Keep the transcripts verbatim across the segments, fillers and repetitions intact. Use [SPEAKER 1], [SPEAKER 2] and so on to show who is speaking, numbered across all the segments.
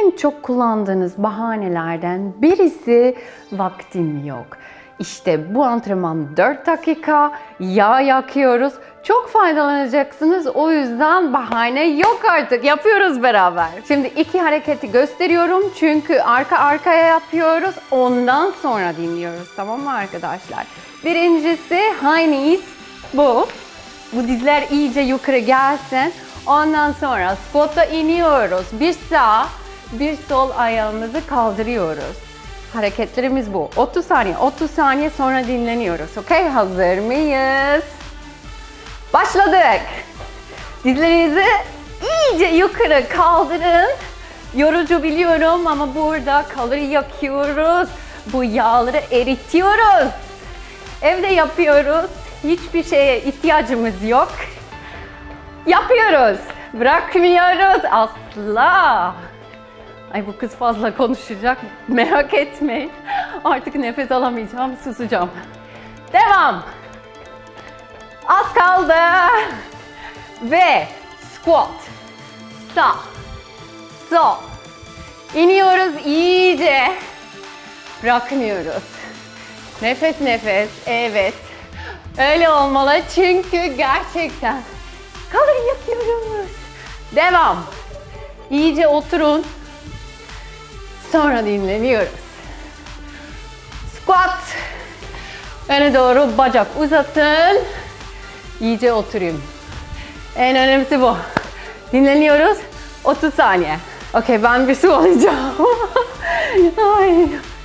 [SPEAKER 1] en çok kullandığınız bahanelerden birisi vaktim yok. İşte bu antrenman dört dakika, yağ yakıyoruz. Çok faydalanacaksınız. O yüzden bahane yok artık. Yapıyoruz beraber. Şimdi iki hareketi gösteriyorum. Çünkü arka arkaya yapıyoruz. Ondan sonra dinliyoruz. Tamam mı arkadaşlar? Birincisi high knees. Bu. Bu dizler iyice yukarı gelsin. Ondan sonra squat'a iniyoruz. Bir sağ, bir sol ayağımızı kaldırıyoruz. Hareketlerimiz bu. otuz saniye, otuz saniye sonra dinleniyoruz. Okey, hazır mıyız? Başladık. Dizlerinizi iyice yukarı kaldırın. Yorucu biliyorum ama burada kalori yakıyoruz. Bu yağları eritiyoruz. Evde yapıyoruz. Hiçbir şeye ihtiyacımız yok. Yapıyoruz. Bırakmıyoruz asla. Ay bu kız fazla konuşacak. Merak etmeyin. Artık nefes alamayacağım. Susacağım. Devam. Az kaldı. Ve squat. Sağ. Sol. İniyoruz iyice. Bırakmıyoruz. Nefes nefes. Evet. Öyle olmalı çünkü gerçekten kalori yakıyoruz. Devam. İyice oturun. Sonra dinleniyoruz. Squat. Öne doğru bacak uzatın. İyice oturun. En önemlisi bu. Dinleniyoruz. otuz saniye. Okey, ben bir su alacağım. Ay.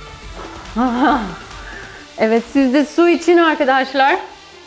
[SPEAKER 1] Evet, siz de su için arkadaşlar.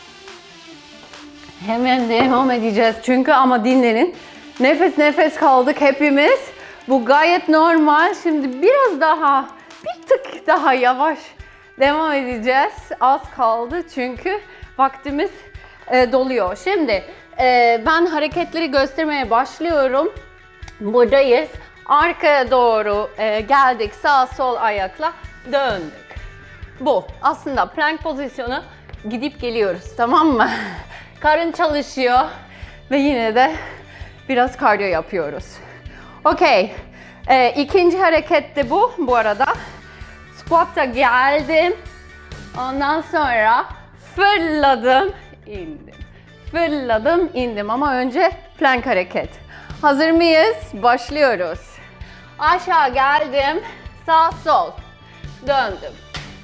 [SPEAKER 1] Hemen devam edeceğiz çünkü ama dinlenin. Nefes nefes kaldık hepimiz. Bu gayet normal. Şimdi biraz daha, bir tık daha yavaş devam edeceğiz. Az kaldı çünkü vaktimiz e, doluyor. Şimdi e, ben hareketleri göstermeye başlıyorum. Buradayız. Arkaya doğru e, geldik. Sağ sol ayakla döndük. Bu aslında plank pozisyonu, gidip geliyoruz, tamam mı? Karın çalışıyor ve yine de biraz kardiyo yapıyoruz. Okey. Ee, ikinci hareket de bu bu arada. Squat'a geldim. Ondan sonra fırladım, indim. Fırladım, indim ama önce plank hareket. Hazır mıyız? Başlıyoruz. Aşağı geldim. Sağ sol. Döndüm.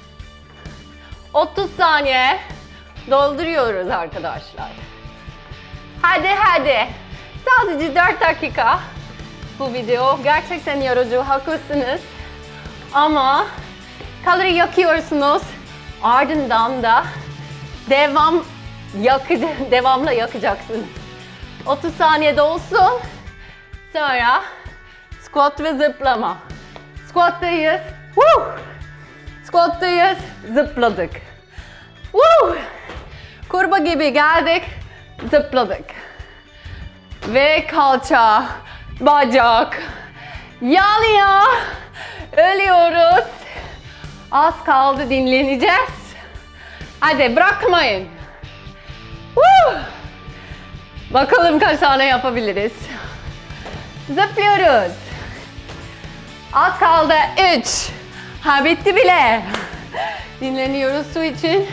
[SPEAKER 1] otuz saniye dolduruyoruz arkadaşlar. Hadi hadi. Sadece dört dakika. Bu video gerçekten yorucu, haklısınız. Ama kalori yakıyorsunuz. Ardından da devam yakıcı, devamlı yakacaksınız. otuz saniye dolsun. Sonra squat ve zıplama. Squat'tayız. Woo! Squat'tayız. Zıpladık. Woo! Kurba gibi geldik. Zıpladık. Ve kalça, bacak, yanıyor. Ölüyoruz. Az kaldı, dinleneceğiz. Hadi bırakmayın. Woo! Bakalım kaç tane yapabiliriz. Zıplıyoruz. Az kaldı. üç. Ha bitti bile. Dinleniyoruz su için.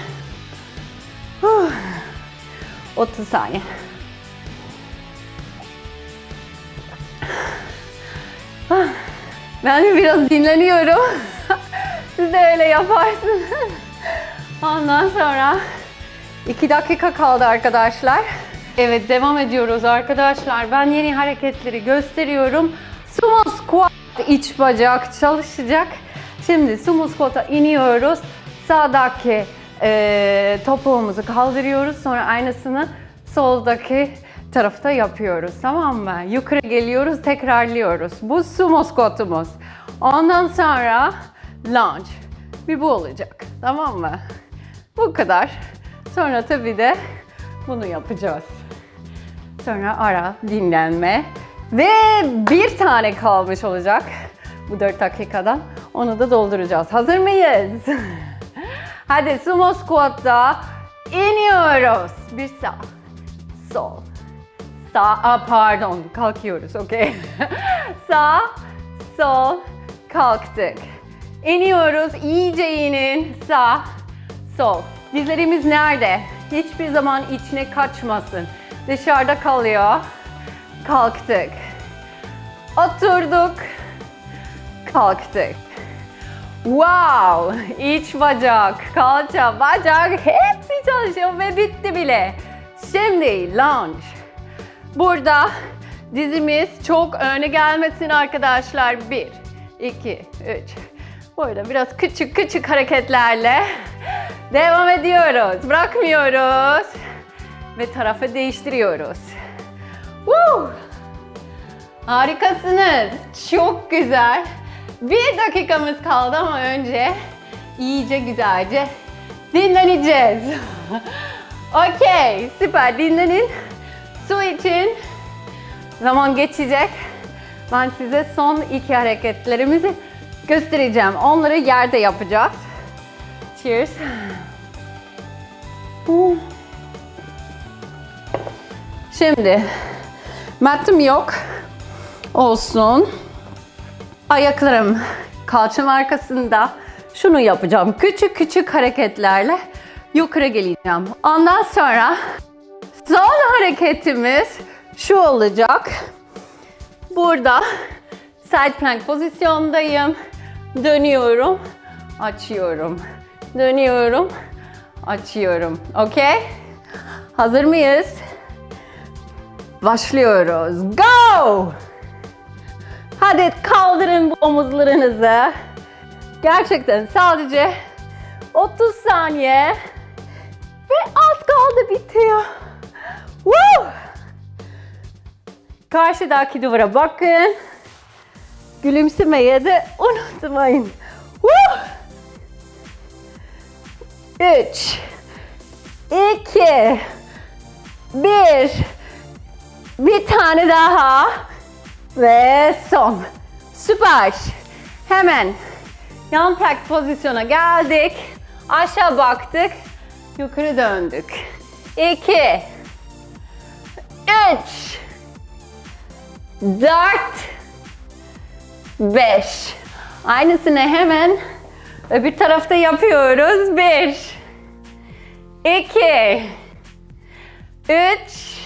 [SPEAKER 1] otuz saniye. Ben biraz dinleniyorum. Siz de öyle yaparsınız. Ondan sonra iki dakika kaldı arkadaşlar. Evet, devam ediyoruz arkadaşlar. Ben yeni hareketleri gösteriyorum. Sumo squat, iç bacak çalışacak. Şimdi sumo squat'a iniyoruz. Sağdaki e, topuğumuzu kaldırıyoruz. Sonra aynısını soldaki tarafta yapıyoruz. Tamam mı? Yukarı geliyoruz, tekrarlıyoruz. Bu sumo squat'umuz. Ondan sonra lunge. Bir bu olacak. Tamam mı? Bu kadar. Sonra tabii de bunu yapacağız. Sonra ara, dinlenme. Ve bir tane kalmış olacak bu dört dakikadan. Onu da dolduracağız. Hazır mıyız? Hadi sumo squat'ta iniyoruz. Bir sağ, sol, sağ, Aa, pardon kalkıyoruz. Okey. Sağ, sol, kalktık. İniyoruz, iyice inin, sağ, sol. Dizlerimiz nerede? Hiçbir zaman içine kaçmasın. Dışarıda kalıyor. Kalktık. Oturduk. Kalktık. Wow! İç bacak, kalça, bacak hepsi çalışıyor ve bitti bile. Şimdi lunge. Burada dizimiz çok öne gelmesin arkadaşlar. Bir, iki, üç. Burada biraz küçük küçük hareketlerle devam ediyoruz. Bırakmıyoruz. Ve tarafı değiştiriyoruz. Woo! Harikasınız. Çok güzel. Bir dakikamız kaldı ama önce iyice güzelce dinleneceğiz. Okey, süper. Dinlenin. Su için zaman geçecek. Ben size son iki hareketlerimizi göstereceğim. Onları yerde yapacağız. Cheers. Şimdi matım yok. Olsun. Ayaklarım kalçam arkasında. Şunu yapacağım. Küçük küçük hareketlerle yukarı geleceğim. Ondan sonra son hareketimiz şu olacak. Burada side plank pozisyondayım. Dönüyorum, açıyorum. Dönüyorum, açıyorum. Okey? Hazır mıyız? Başlıyoruz. Go! Hadi kaldırın bu omuzlarınızı. Gerçekten sadece otuz saniye ve az kaldı bitiyor. Woo! Karşıdaki duvara bakın. Gülümsemeyi de unutmayın. Woo! Üç, iki, bir. Bir tane daha. Ve son. Süper. Hemen yan plank pozisyona geldik. Aşağı baktık. Yukarı döndük. iki, üç, dört, beş. Aynısını hemen öbür tarafta yapıyoruz. bir, iki, üç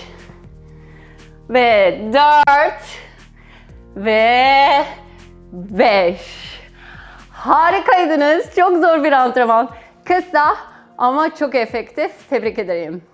[SPEAKER 1] ve dört ve beş. Harikaydınız. Çok zor bir antrenman. Kısa ama çok efektif. Tebrik ederim.